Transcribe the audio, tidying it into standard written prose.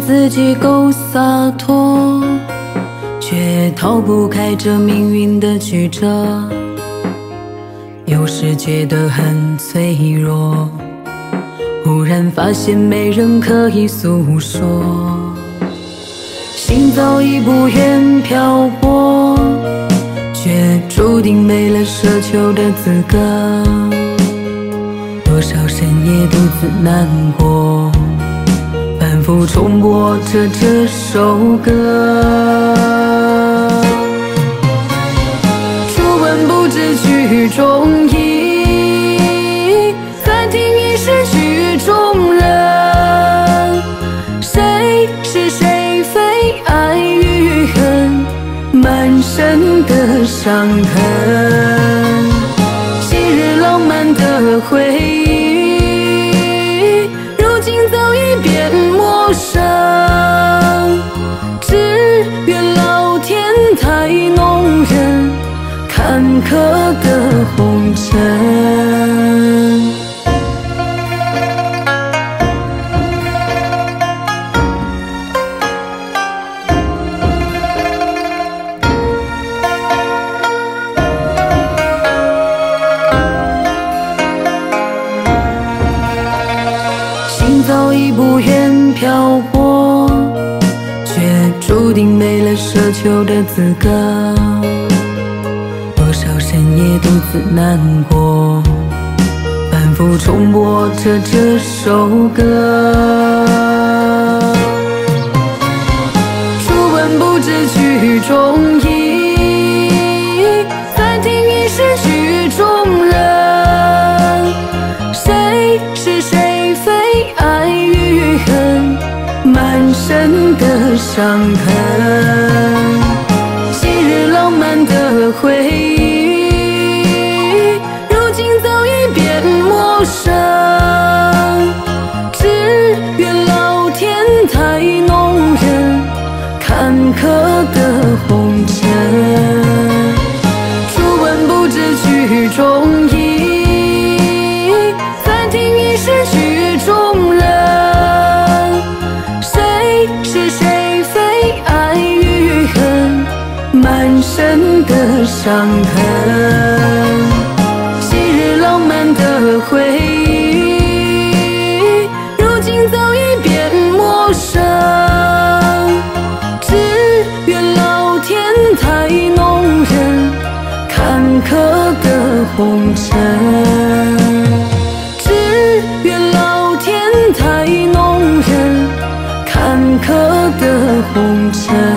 自己够洒脱，却逃不开这命运的曲折。有时觉得很脆弱，忽然发现没人可以诉说。心早已不愿漂泊，却注定没了奢求的资格。多少深夜独自难过，反复重播着这首歌。初闻不知曲中意，再听已是曲中人。谁是谁非，爱与恨，满身的伤痕。昔日浪漫的回忆，如今早已变陌生。只愿老天太弄人，坎坷的红尘。心早已不愿漂泊，却注定没了奢求的资格。多少深夜独自难过，反复重播着这首歌。初闻不知曲中意，再听已是曲中人。谁是谁非，爱与恨，满身的伤痕。昔日浪漫的回忆，如今早已变陌生。只愿老天太弄人，坎坷的红尘。初闻不知曲中意，再听已是曲中人。谁是谁非，爱与恨，满身的伤痕。昔日浪漫的回忆，如今早已变陌生。只愿老天太弄人，坎坷的红尘。只愿老天太弄人，坎坷的红尘。